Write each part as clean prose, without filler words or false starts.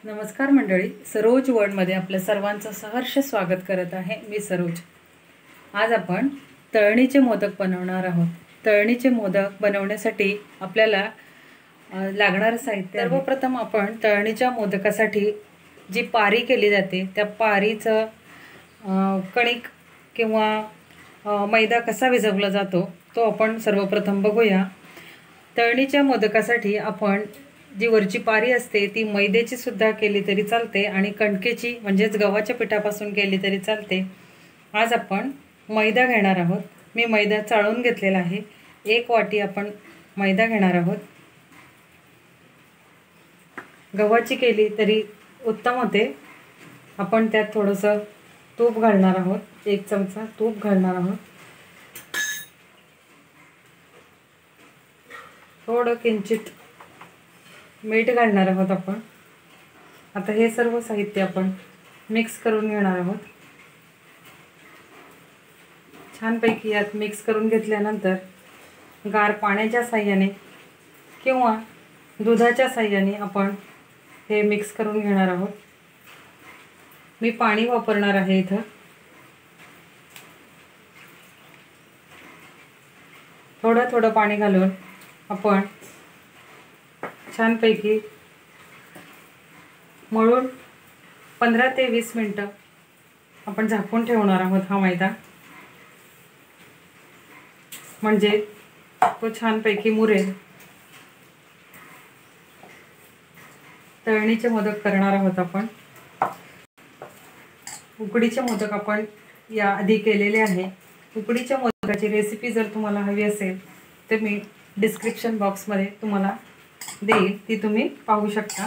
नमस्कार मंडळी, सरोज वर्ल्डमध्ये आपल्या सर्वांचं सहर्ष स्वागत करत आहे मी सरोज। आज आपण तळणीचे मोदक बनवणार आहोत। तळणीचे मोदक बनवण्यासाठी आपल्याला लागणारे साहित्य सर्वप्रथम आपण तळणीच्या मोदकासाठी जी पारी केली जाते त्या पारीचं कणिक किंवा मैदा कसा भिजवला जातो तो आपण सर्वप्रथम बघूया। तळणीच्या मोदकासाठी आपण जी वरची पारी असते ती मैद्याची सुद्धा केली तरी चालते आणि कणकेची म्हणजेच गव्हाच्या पिठापासून केली तरी चालते। आज आपण मैदा घेणार आहोत। मी मैदा चाळून घेतलेला आहे। 1 वाटी आपण मैदा घेणार आहोत। गव्हाची केली तरी उत्तम होते। आपण त्यात थोडंसं तूप घालणार आहोत। 1 चमचा तूप घालणार आहोत। थोडं किंचित मीठ घालणार आहोत आपण। आता हे सर्व साहित्य आपण मिक्स करून घेणार आहोत। छानपैकी यात मिक्स करून घेतल्यानंतर गार पाण्याच्या साहाय्याने किंवा दुधाच्या साहाय्याने आपण हे मिक्स करून घेणार आहोत। मी पाणी वापरणार आहे इथं। थोडं थोडं पाणी घालून आपण छानपैकी मळून 15 ते 20 मिनिटं आपण झाकून ठेवणार आहोत हा मैदा, म्हणजे तो छानपैकी मुरेल। तळणीचे मोदक करणार आहोत आपण। उकडीचे मोदक आपण या आधी केलेले आहे। उकडीच्या मोदकाची रेसिपी जर तुम्हाला हवी असेल तर मी डिस्क्रिप्शन बॉक्समध्ये तुम्हाला देईल, ती तुम्ही पाहू शकता।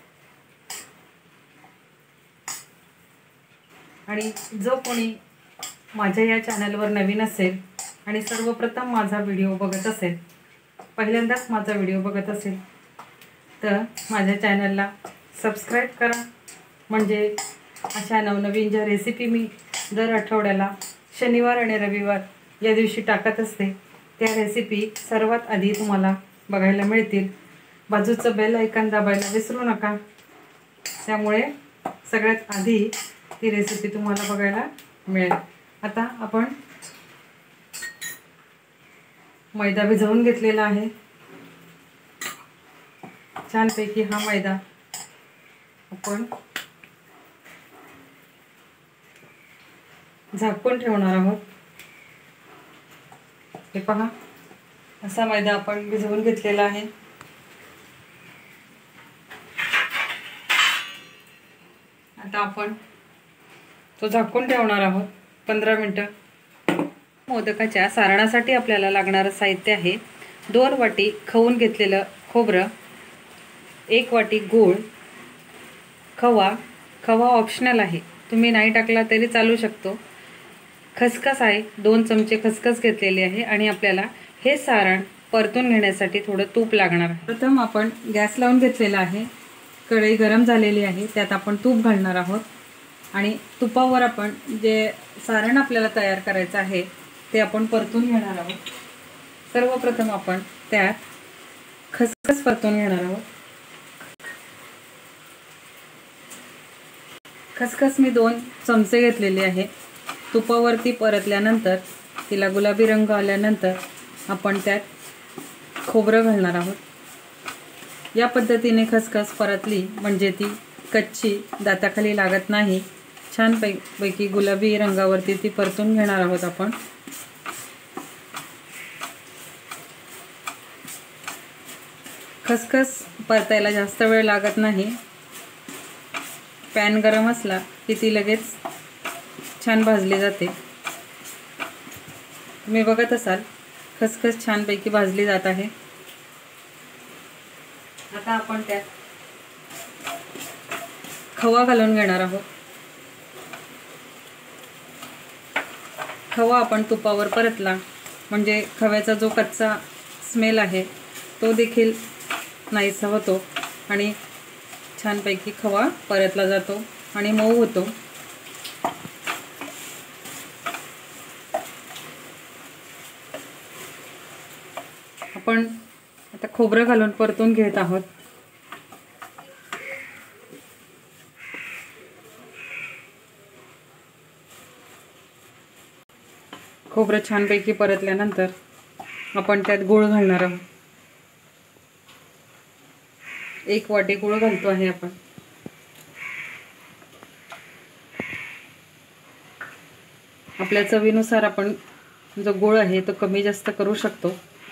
आणि जो कोणी माझ्या या चॅनलवर नवीन असेल आणि सर्वप्रथम माझा व्हिडिओ बघत असेल, पहिल्यांदाच माझा व्हिडिओ बघत असेल तर माझ्या चॅनलला सबस्क्राईब करा। म्हणजे अशा नवनवीन ज्या रेसिपी मी दर आठवड्याला शनिवार आणि रविवार या दिवशी टाकत असते त्या रेसिपी सर्वात आधी तुम्हाला बघायला मिळतील। बाजूचं बेल आयकॉन दाबायला विसरू नका, त्यामुळे सगळ्यात आधी ती रेसिपी तुम्हाला बघायला मिळेल। आता आपण मैदा भिजवून घेतलेला आहे। छानपैकी हा मैदा आपण झाकून ठेवणार आहोत। हे पहा, असा मैदा आपण भिजवून घेतलेला आहे। आता आपण तो झाकून ठेवणार आहोत 15 मिनिटं। मोदकाच्या सारणासाठी आपल्याला लागणारं साहित्य आहे 2 वाटी खवून घेतलेलं खोबरं, 1 वाटी गूळ, खवा ऑप्शनल आहे, तुम्ही नाही टाकला तरी चालू शकतो। खसखस आहे, 2 चमचे खसखस घेतलेली आहे। आणि आपल्याला हे सारण परतून घेण्यासाठी थोडं तूप लागणार आहे। प्रथम आपण गॅस लावून घेतलेला आहे, कढई गरम झालेली आहे, त्यात आपण तूप घालणार आहोत। आणि तुपावर आपण जे सारण आपल्याला तयार करायचं आहे ते आपण परतून घेणार आहोत। सर्वप्रथम आपण त्यात खसखस परतून घेणार आहोत। खसखस मी 2 चमचे घेतलेली आहे। तुपावरती परतल्यानंतर तिला गुलाबी रंग आल्यानंतर आपण त्यात खोबरं घालणार आहोत। या पद्धतीने खसखस परतली म्हणजे ती कच्ची दाताखाली लागत नाही। छान पैकी गुलाबी रंगावरती ती परतून घेणार आहोत आपण। खसखस परतायला जास्त वेळ लागत नाही। पॅन गरम असला की ती लगेच छान भाजली जाते। तुम्ही बघत असाल खसखस छानपैकी भाजली जात आहे। आता आपण त्यात खवा घालून घेणार आहोत। खवा आपण तुपावर परतला म्हणजे खव्याचा जो कच्चा स्मेल आहे तो देखील नाहीसा होतो आणि छानपैकी खवा परतला जातो आणि मऊ होतो। आपण आता खोबरं घालून परतून घेत आहोत। खोबरं छानपैकी परतल्यानंतर आपण त्यात गूळ घालणार आहोत. 1 वाटी गूळ घालतो आहे आपण. आपल्या चवीनुसार आपण जो गूळ आहे तो कमी जास्त करू शकतो.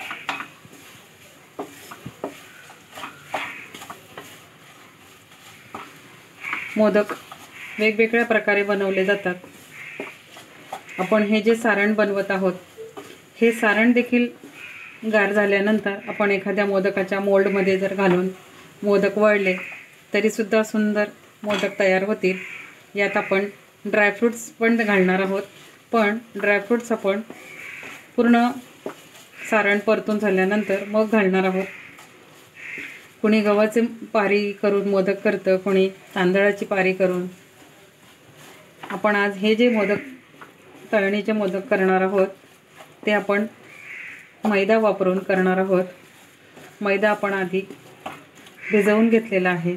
मोदक वेगवेगळ्या प्रकारे बनवले जातात. आपण हे जे सारण बनवत आहोत हे सारण देखील गार झाल्यानंतर आपण एखाद्या मोदकाच्या मोल्डमध्ये जर घालून मोदक वळले तरीसुद्धा सुंदर मोदक तयार होतील. यात आपण ड्रायफ्रूट्स पण घालणार आहोत, पण ड्रायफ्रूट्स आपण पूर्ण सारण परतून झाल्यानंतर मग घालणार आहोत. कोणी गव्हाचे पारी करून मोदक करतं, कोणी तांदळाची पारी करून. आपण आज हे जे मोदक तळणीचे मोदक करणार आहोत ते आपण मैदा वापरून करणार आहोत. मैदा आपण आधी भिजवून घेतलेला आहे.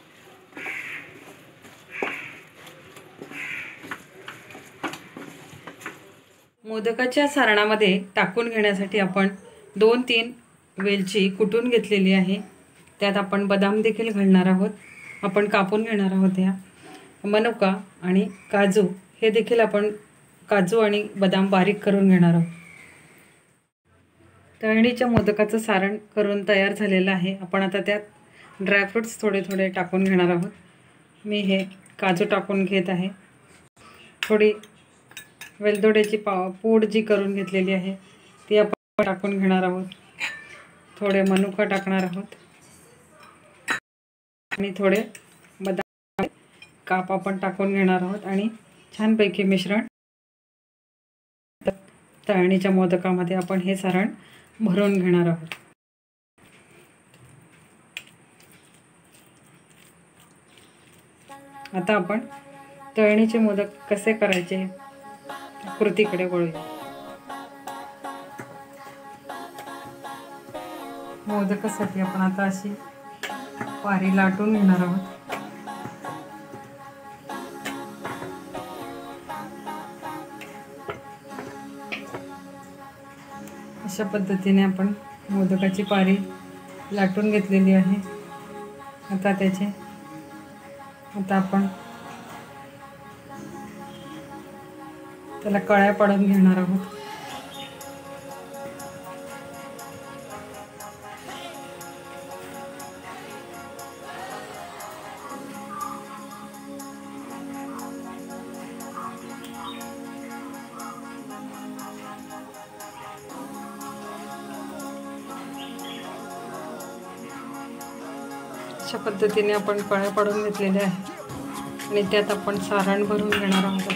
मोदकाच्या सारणामध्ये टाकून घेण्यासाठी आपण 2-3 वेलची कुटून घेतलेली आहे. त्यात आपण बदाम देखील घालणार आहोत. आपण कापून घेणार आहोत. ह्या मनुका आणि काजू हे देखील आपण काजू आणि बदाम बारीक करून घेणार आहोत. तळणीच्या मोदकाचं सारण करून तयार झालेलं आहे. आपण आता त्यात ड्रायफ्रूट्स थोडे थोडे टाकून घेणार आहोत. मी हे काजू टाकून घेत आहे. थोडी वेलदोड्याची पूड जी करून घेतलेली आहे ती आपण टाकून घेणार आहोत. थोडे मनुका टाकणार आहोत आणि थोडे बदाम काप आपण टाकून घेणार आहोत आणि छानपैकी मिश्रण तळणीच्या मोदकामध्ये आपण हे सारण भरून घेणार आहोत. आता आपण तळणीचे मोदक कसे करायचे कृतीकडे वळूया. मोदकासाठी आपण आता अशी पारी लाटून घेणार आहोत. अशा पद्धतीने आपण मोदकाची पारी लाटून घेतलेली आहे. आता आपण त्याला कळ्या पाडून घेणार आहोत. अशा पद्धतीने आपण कळ्या पाडून घेतलेल्या आहेत आणि त्यात आपण सारण भरून घेणार आहोत.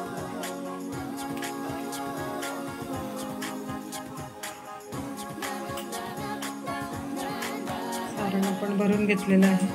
सारण आपण भरून घेतलेलं आहे.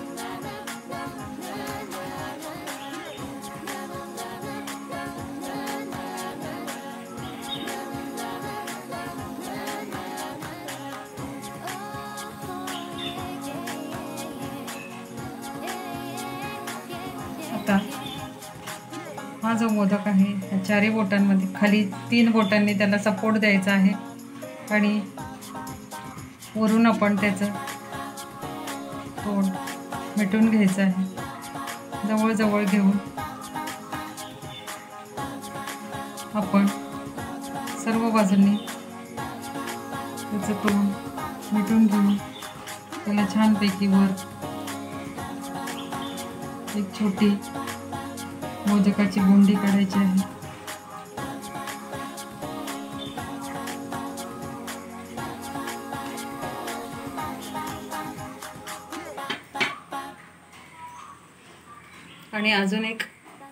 आता हा जो मोदक आहे त्या 4 बोटांमध्ये खाली 3 बोटांनी त्याला सपोर्ट द्यायचा आहे आणि वरून आपण त्याचं तोंड मिटून घ्यायचं आहे. जवळ घेऊन आपण सर्व बाजूंनी त्याचं तोंड मिटून घेऊन त्याला छानपैकी वर एक छोटी मोदकाची गुंडी काढायची आहे. आणि अजून एक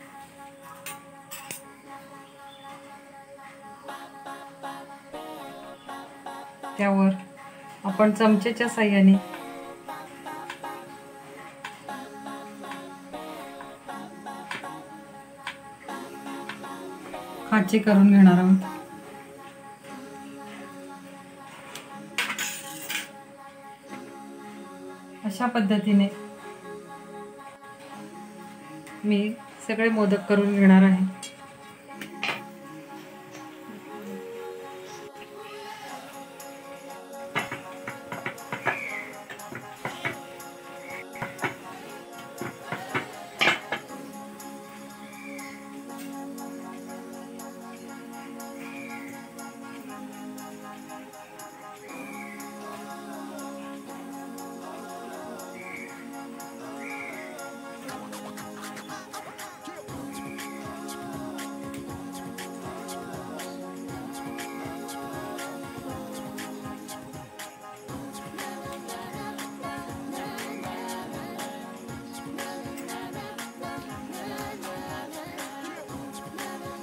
त्यावर आपण चमचेच्या साहाय्याने खाची करून घेणार आहोत. अशा पद्धतीने मी सगळे मोदक करून घेणार आहे.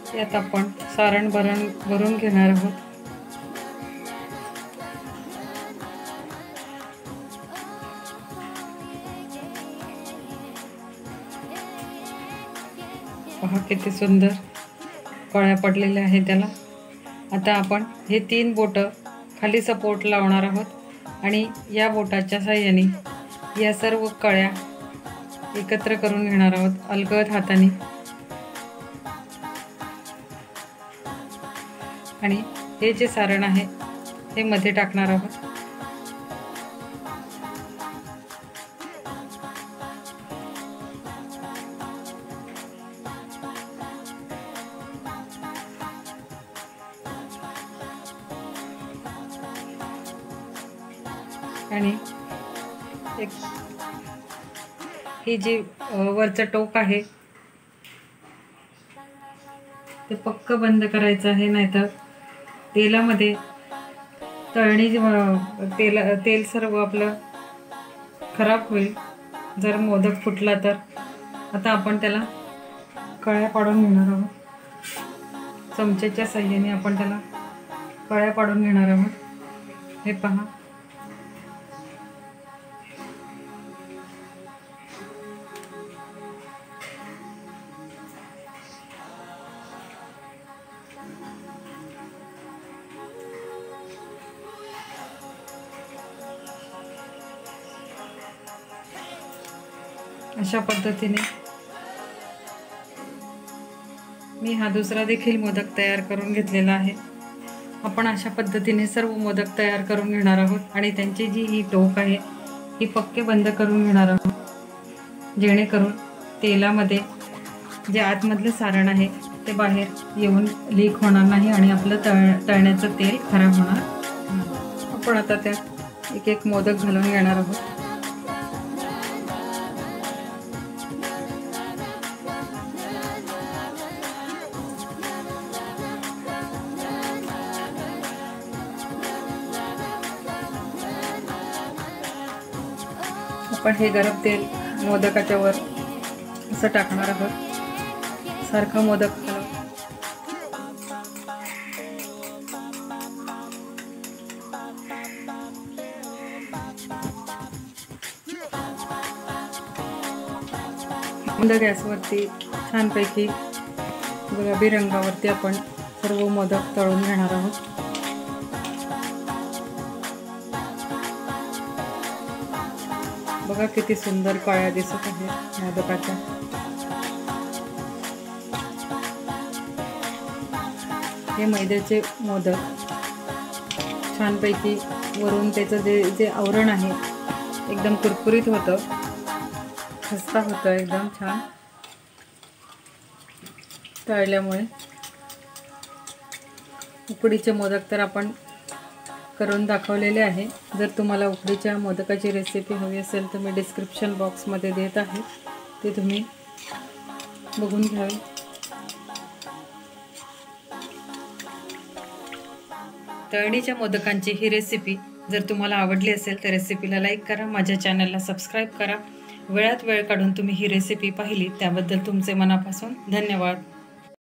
यात आपण सारण भरून घेणार आहोत. पहा किती सुंदर कळ्या पडलेल्या आहेत त्याला. आता आपण हे 3 बोटं खाली सपोर्ट लावणार आहोत आणि या बोटाच्या साहाय्याने या सर्व कळ्या एकत्र करून घेणार आहोत अलगद हाताने. आणि हे जे सारण आहे हे मध्ये टाकणार आहोत. आणि एक ही जी वरचं टोक आहे ते पक्क बंद करायचं आहे, नाहीतर तेलामध्ये तेल सर्व आपलं खराब होईल जर मोदक फुटला तर. आता आपण त्याला कळ्या पाडून घेणार आहोत. चमच्याच्या साहाय्याने आपण त्याला कळ्या पाडून घेणार आहोत. हे पहा, अशा पद्धतीने मी हा दुसरा देखील मोदक तयार करून घेतलेला आहे. आपण अशा पद्धतीने सर्व मोदक तयार करून घेणार आहोत आणि त्यांची जी ही टोक आहे ही पक्के बंद करून घेणार आहोत, जेणेकरून तेलामध्ये जे आतमधलं सारण आहे ते बाहेर येऊन लीक होणार नाही आणि आपलं तळण्याचं तेल खराब होणार. आपण आता त्यात एक एक मोदक घालून घेणार आहोत. आपण हे गरम तेल मोदकाच्या वर असं टाकणार आहोत. सारखं मोदक हलव. मंद गॅसवरती छानपैकी गुलाबी रंगावरती आपण सर्व मोदक तळून घेणार आहोत. बघा किती सुंदर कळ्या दिसत आहेत मोदकाच्या. हे मैद्याचे मोदक छानपैकी वरून त्याचं जे आवरण आहे एकदम कुरकुरीत होतं, खस्ता होतं एकदम छान तळल्यामुळे. उकडीचे मोदक तर आपण करून दाखवलेले आहे. जर तुम्हाला उकडीच्या मोदकाची रेसिपी हवी असेल तर मी डिस्क्रिप्शन बॉक्समध्ये देत आहे, ते तुम्ही बघून घ्यावे. तळणीच्या मोदकांची ही रेसिपी जर तुम्हाला आवडली असेल तर रेसिपीला लाईक करा, माझ्या चॅनलला सबस्क्राईब करा. वेळात वेळ काढून तुम्ही ही रेसिपी पाहिली त्याबद्दल तुमचे मनापासून धन्यवाद.